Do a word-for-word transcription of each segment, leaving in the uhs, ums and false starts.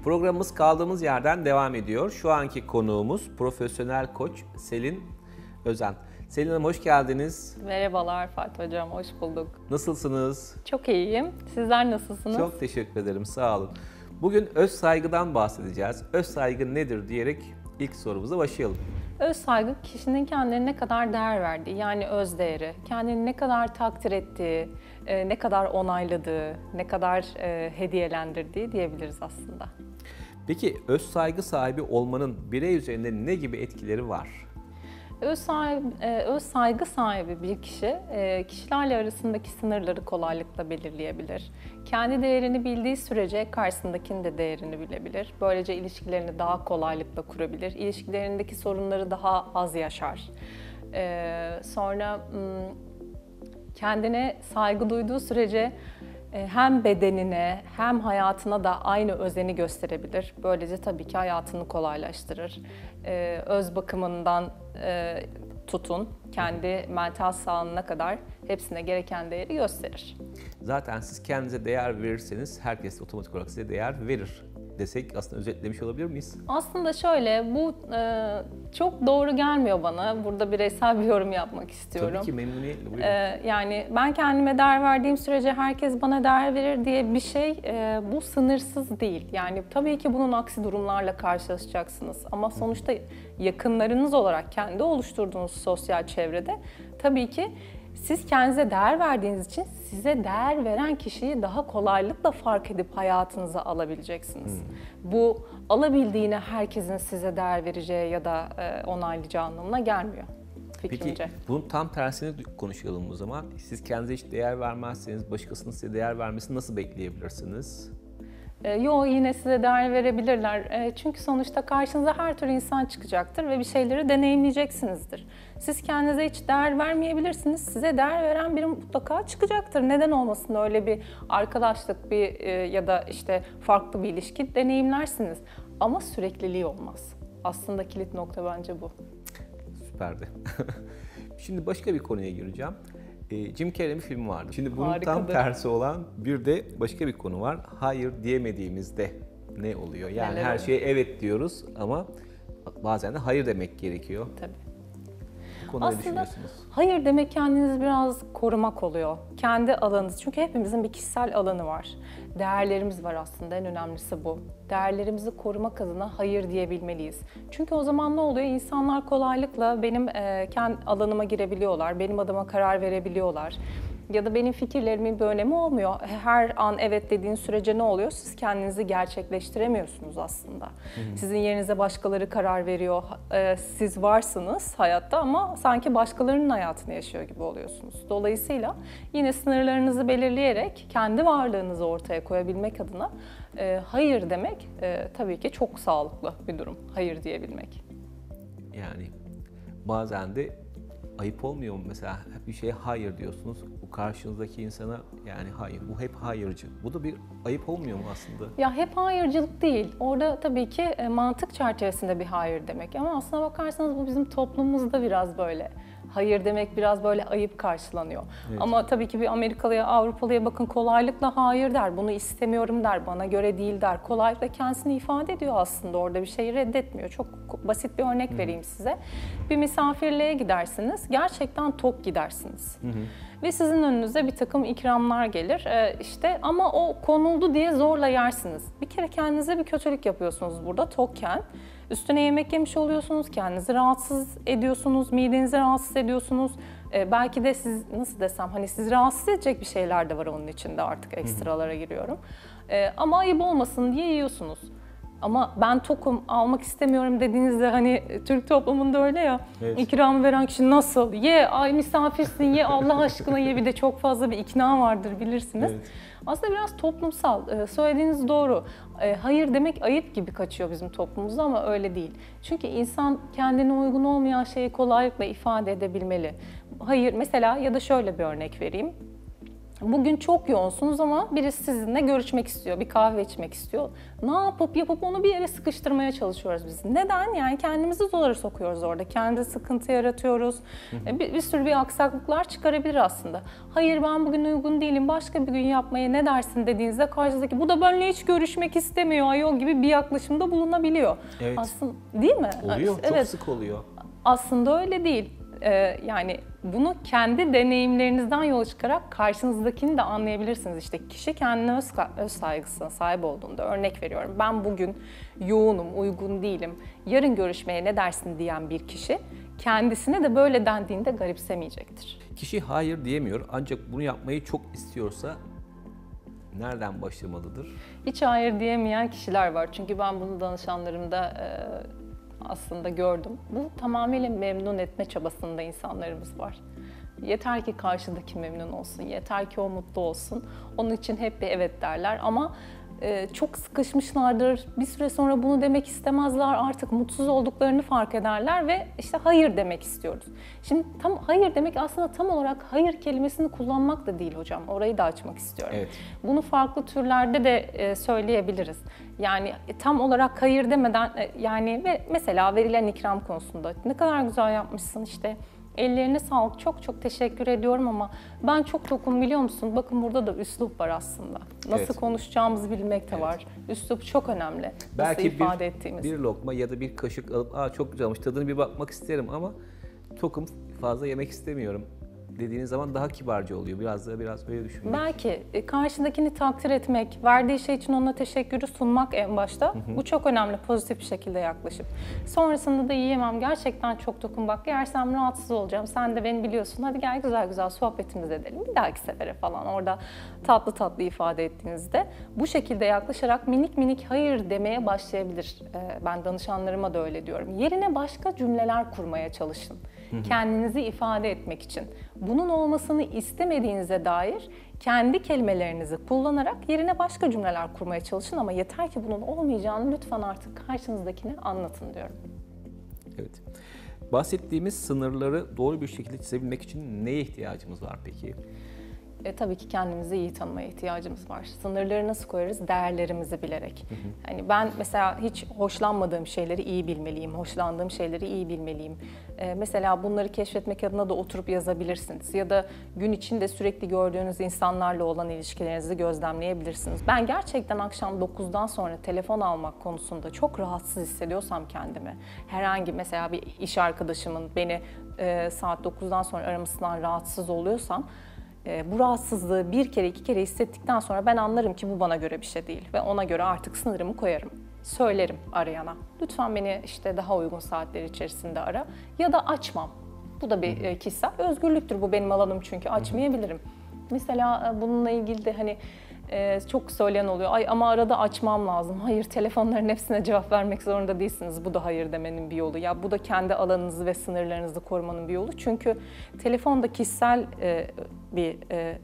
Programımız kaldığımız yerden devam ediyor. Şu anki konuğumuz profesyonel koç Selin Özen. Selin Hanım hoş geldiniz. Merhabalar Fatih Hocam, hoş bulduk. Nasılsınız? Çok iyiyim. Sizler nasılsınız? Çok teşekkür ederim, sağ olun. Bugün öz saygıdan bahsedeceğiz. Öz saygı nedir diyerek ilk sorumuza başlayalım. Öz saygı kişinin kendine ne kadar değer verdiği, yani öz değeri, kendini ne kadar takdir ettiği, ne kadar onayladığı, ne kadar hediyelendirdiği diyebiliriz aslında. Peki öz saygı sahibi olmanın birey üzerinde ne gibi etkileri var? Öz, sahibi, öz saygı sahibi bir kişi, kişilerle arasındaki sınırları kolaylıkla belirleyebilir. Kendi değerini bildiği sürece karşısındakinin de değerini bilebilir. Böylece ilişkilerini daha kolaylıkla kurabilir. İlişkilerindeki sorunları daha az yaşar. Sonra kendine saygı duyduğu sürece hem bedenine hem hayatına da aynı özeni gösterebilir. Böylece tabii ki hayatını kolaylaştırır. Öz bakımından tutun, kendi mental sağlığına kadar hepsine gereken değeri gösterir. Zaten siz kendinize değer verirseniz herkes otomatik olarak size değer verir desek aslında özetlemiş olabilir miyiz? Aslında şöyle, bu e, çok doğru gelmiyor bana. Burada bireysel bir yorum yapmak istiyorum. Tabii ki, memnuniyetle. Buyurun. E, yani ben kendime değer verdiğim sürece herkes bana değer verir diye bir şey, e, bu sınırsız değil. Yani tabii ki bunun aksi durumlarla karşılaşacaksınız. Ama sonuçta yakınlarınız olarak kendi oluşturduğunuz sosyal çevrede tabii ki siz kendinize değer verdiğiniz için size değer veren kişiyi daha kolaylıkla fark edip hayatınıza alabileceksiniz. Hmm. Bu alabildiğine herkesin size değer vereceği ya da e, onaylayacağı anlamına gelmiyor fikrimce. Peki bunun tam tersini konuşalım o zaman. Siz kendinize hiç değer vermezseniz başkasının size değer vermesini nasıl bekleyebilirsiniz? Yo, yine size değer verebilirler. Çünkü sonuçta karşınıza her tür insan çıkacaktır ve bir şeyleri deneyimleyeceksinizdir. Siz kendinize hiç değer vermeyebilirsiniz. Size değer veren biri mutlaka çıkacaktır. Neden olmasın, öyle bir arkadaşlık bir ya da işte farklı bir ilişki deneyimlersiniz. Ama sürekliliği olmaz. Aslında kilit nokta bence bu. Süperdi. Şimdi başka bir konuya gireceğim. Jim Carrey'in bir filmi vardı. Şimdi bunun Harikadır. Tam tersi olan bir de başka bir konu var. Hayır diyemediğimizde ne oluyor? Yani Neler her oluyor? şeye evet diyoruz ama bazen de hayır demek gerekiyor. Tabii. Bu konuda ne Aslında düşünüyorsunuz? hayır demek kendinizi biraz korumak oluyor. Kendi alanınız. Çünkü hepimizin bir kişisel alanı var. Değerlerimiz var aslında, en önemlisi bu. Değerlerimizi korumak adına hayır diyebilmeliyiz. Çünkü o zaman ne oluyor? İnsanlar kolaylıkla benim e, kendi alanıma girebiliyorlar, benim adıma karar verebiliyorlar. Ya da benim fikirlerimin bir önemi olmuyor. Her an evet dediğin sürece ne oluyor? Siz kendinizi gerçekleştiremiyorsunuz aslında. Hı-hı. Sizin yerinize başkaları karar veriyor. Siz varsınız hayatta ama sanki başkalarının hayatını yaşıyor gibi oluyorsunuz. Dolayısıyla yine sınırlarınızı belirleyerek kendi varlığınızı ortaya koyabilmek adına hayır demek tabii ki çok sağlıklı bir durum. Hayır diyebilmek. Yani bazen de ayıp olmuyor mu mesela bir şeye hayır diyorsunuz, bu karşınızdaki insana yani hayır, bu hep hayırcı. Bu da bir ayıp olmuyor mu aslında? Ya hep hayırcılık değil. Orada tabii ki mantık çerçevesinde bir hayır demek. Ama aslına bakarsanız bu bizim toplumumuzda biraz böyle. Hayır demek biraz böyle ayıp karşılanıyor. Evet. Ama tabii ki bir Amerikalıya, Avrupalıya bakın kolaylıkla hayır der, bunu istemiyorum der, bana göre değil der. Kolaylıkla kendisini ifade ediyor aslında, orada bir şeyi reddetmiyor. Çok basit bir örnek Hı-hı. vereyim size. Bir misafirliğe gidersiniz, gerçekten tok gidersiniz. Hı-hı. Ve sizin önünüze bir takım ikramlar gelir ee, işte ama o konuldu diye zorla yersiniz. Bir kere kendinize bir kötülük yapıyorsunuz burada tokken. Üstüne yemek yemiş oluyorsunuz, kendinizi rahatsız ediyorsunuz, midenizi rahatsız ediyorsunuz. Ee, belki de siz, nasıl desem, hani sizi rahatsız edecek bir şeyler de var onun içinde, artık ekstralara giriyorum. Ee, ama ayıp olmasın diye yiyorsunuz. Ama ben tokum, almak istemiyorum dediğinizde, hani Türk toplumunda öyle ya, evet. ikramı veren kişi nasıl? Ye, ay misafirsin, ye Allah aşkına ye, bir de çok fazla bir ikna vardır bilirsiniz. Evet. Aslında biraz toplumsal, söylediğiniz doğru. Hayır demek ayıp gibi kaçıyor bizim toplumumuzda ama öyle değil. Çünkü insan kendine uygun olmayan şeyi kolaylıkla ifade edebilmeli. Hayır mesela, ya da şöyle bir örnek vereyim. Bugün çok yoğunsunuz ama birisi sizinle görüşmek istiyor, bir kahve içmek istiyor. Ne yapıp yapıp onu bir yere sıkıştırmaya çalışıyoruz biz. Neden? Yani kendimizi zora sokuyoruz orada. Kendi sıkıntı yaratıyoruz. Bir, bir sürü bir aksaklıklar çıkarabilir aslında. Hayır ben bugün uygun değilim, başka bir gün yapmaya ne dersin dediğinizde karşınızdaki bu da benimle hiç görüşmek istemiyor ayol gibi bir yaklaşımda bulunabiliyor. Evet. Aslında değil mi? Oluyor, çok evet. sık oluyor. Aslında öyle değil. Ee, yani bunu kendi deneyimlerinizden yola çıkarak karşınızdakini de anlayabilirsiniz. İşte kişi kendine öz, öz saygısına sahip olduğunda, örnek veriyorum. Ben bugün yoğunum, uygun değilim, yarın görüşmeye ne dersin diyen bir kişi kendisine de böyle dendiğinde garipsemeyecektir. Kişi hayır diyemiyor ancak bunu yapmayı çok istiyorsa nereden başlamalıdır? Hiç hayır diyemeyen kişiler var. Çünkü ben bunu danışanlarımda e, aslında gördüm. Bu tamamıyla memnun etme çabasında insanlarımız var. Yeter ki karşıdaki memnun olsun, yeter ki o mutlu olsun. Onun için hep bir evet derler ama e, çok sıkışmışlardır. Bir süre sonra bunu demek istemezler. Artık mutsuz olduklarını fark ederler ve işte hayır demek istiyoruz. Şimdi tam hayır demek aslında tam olarak hayır kelimesini kullanmak da değil hocam. Orayı da açmak istiyorum. Evet. Bunu farklı türlerde de e, söyleyebiliriz. Yani e, tam olarak hayır demeden e, yani ve mesela verilen ikram konusunda ne kadar güzel yapmışsın işte. Ellerine sağlık, çok çok teşekkür ediyorum ama ben çok tokum biliyor musun? Bakın burada da üslup var aslında. Nasıl Evet. konuşacağımızı bilmek de Evet. var. Üslup çok önemli. Belki Nasıl ifade bir, ettiğimiz. bir lokma ya da bir kaşık alıp aa çok güzelmiş tadını bir bakmak isterim ama tokum fazla yemek istemiyorum dediğiniz zaman daha kibarca oluyor. Biraz da biraz böyle düşünmek. Belki e, karşındakini takdir etmek, verdiği şey için ona teşekkürü sunmak en başta. Hı hı. Bu çok önemli, pozitif bir şekilde yaklaşıp. Sonrasında da yiyemem, gerçekten çok tokum bak, yersem rahatsız olacağım, sen de beni biliyorsun, hadi gel güzel güzel sohbetimizi edelim, bir dahaki sefere falan orada tatlı tatlı ifade ettiğinizde bu şekilde yaklaşarak minik minik hayır demeye başlayabilir. E, ben danışanlarıma da öyle diyorum. Yerine başka cümleler kurmaya çalışın. Kendinizi ifade etmek için. Bunun olmasını istemediğinize dair kendi kelimelerinizi kullanarak yerine başka cümleler kurmaya çalışın ama yeter ki bunun olmayacağını lütfen artık karşınızdakine anlatın diyorum. Evet. Bahsettiğimiz sınırları doğru bir şekilde çizebilmek için neye ihtiyacımız var peki? E, tabii ki kendimizi iyi tanımaya ihtiyacımız var. Sınırları nasıl koyarız? Değerlerimizi bilerek. Hı hı. Hani ben mesela hiç hoşlanmadığım şeyleri iyi bilmeliyim, hoşlandığım şeyleri iyi bilmeliyim. E, mesela bunları keşfetmek adına da oturup yazabilirsiniz. Ya da gün içinde sürekli gördüğünüz insanlarla olan ilişkilerinizi gözlemleyebilirsiniz. Ben gerçekten akşam dokuzdan sonra telefon almak konusunda çok rahatsız hissediyorsam kendimi, herhangi mesela bir iş arkadaşımın beni e, saat dokuzdan sonra aramasından rahatsız oluyorsam, E, bu rahatsızlığı bir kere iki kere hissettikten sonra ben anlarım ki bu bana göre bir şey değil ve ona göre artık sınırımı koyarım. Söylerim arayana. Lütfen beni işte daha uygun saatler içerisinde ara ya da açmam. Bu da bir e, kişisel özgürlüktür, bu benim alanım çünkü açmayabilirim. Mesela e, bununla ilgili de hani e, çok söyleyen oluyor. Ay ama arada açmam lazım. Hayır, telefonların hepsine cevap vermek zorunda değilsiniz. Bu da hayır demenin bir yolu. Ya bu da kendi alanınızı ve sınırlarınızı korumanın bir yolu. Çünkü telefonda kişisel e, bir e,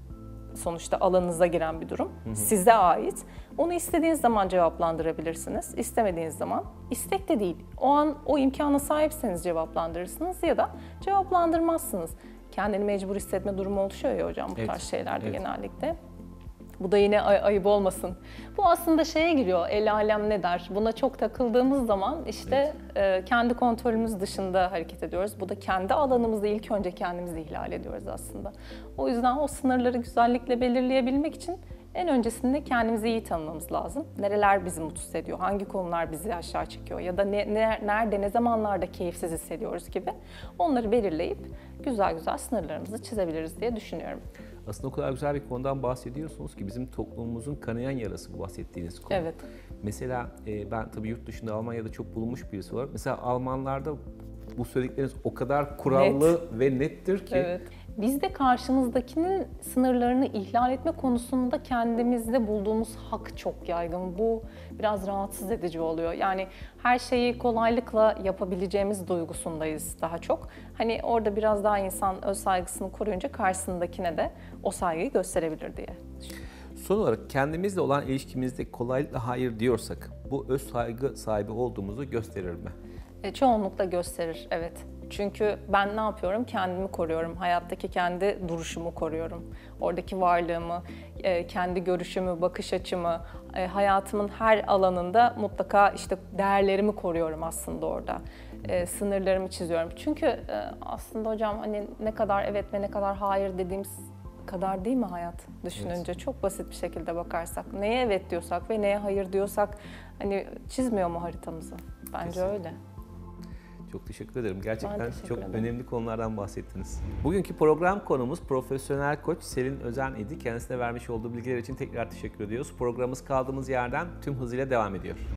sonuçta alanınıza giren bir durum. Hı hı. Size ait. Onu istediğiniz zaman cevaplandırabilirsiniz. İstemediğiniz zaman. İstek de değil. O an o imkana sahipseniz cevaplandırırsınız ya da cevaplandırmazsınız. Kendini mecbur hissetme durumu oluşuyor ya hocam bu Evet. tarz şeylerde Evet. genellikle. Bu da yine ay- ayıp olmasın. Bu aslında şeye giriyor, el alem ne der? Buna çok takıldığımız zaman işte evet. e, kendi kontrolümüz dışında hareket ediyoruz. Bu da kendi alanımızı ilk önce kendimizi ihlal ediyoruz aslında. O yüzden o sınırları güzellikle belirleyebilmek için en öncesinde kendimizi iyi tanımamız lazım. Nereler bizi mutsuz ediyor, hangi konular bizi aşağı çekiyor ya da ne, ne, nerede, ne zamanlarda keyifsiz hissediyoruz gibi onları belirleyip güzel güzel sınırlarımızı çizebiliriz diye düşünüyorum. Aslında o kadar güzel bir konudan bahsediyorsunuz ki bizim toplumumuzun kanayan yarası bu bahsettiğiniz konu. Evet. Mesela e, ben tabii yurt dışında Almanya'da çok bulunmuş birisi olarak mesela Almanlarda bu söyledikleriniz o kadar kurallı Net. ve nettir ki. Evet. Biz de karşımızdakinin sınırlarını ihlal etme konusunda kendimizde bulduğumuz hak çok yaygın. Bu biraz rahatsız edici oluyor. Yani her şeyi kolaylıkla yapabileceğimiz duygusundayız daha çok. Hani orada biraz daha insan öz saygısını koruyunca karşısındakine de o saygıyı gösterebilir diye düşünüyorum. Son olarak kendimizle olan ilişkimizde kolaylıkla hayır diyorsak bu öz saygı sahibi olduğumuzu gösterir mi? E, çoğunlukla gösterir, evet. Çünkü ben ne yapıyorum? Kendimi koruyorum. Hayattaki kendi duruşumu koruyorum. Oradaki varlığımı, e, kendi görüşümü, bakış açımı, e, hayatımın her alanında mutlaka işte değerlerimi koruyorum aslında orada. E, sınırlarımı çiziyorum. Çünkü e, aslında hocam hani ne kadar evet ve ne kadar hayır dediğimiz kadar değil mi hayat düşününce? Evet. Çok basit bir şekilde bakarsak. Neye evet diyorsak ve neye hayır diyorsak hani çizmiyor mu haritamızı? Bence Kesinlikle. Öyle. Çok teşekkür ederim. Gerçekten teşekkür çok ederim. önemli konulardan bahsettiniz. Bugünkü program konumuz profesyonel koç Selin Özen idi. Kendisine vermiş olduğu bilgiler için tekrar teşekkür ediyoruz. Programımız kaldığımız yerden tüm hızıyla devam ediyor.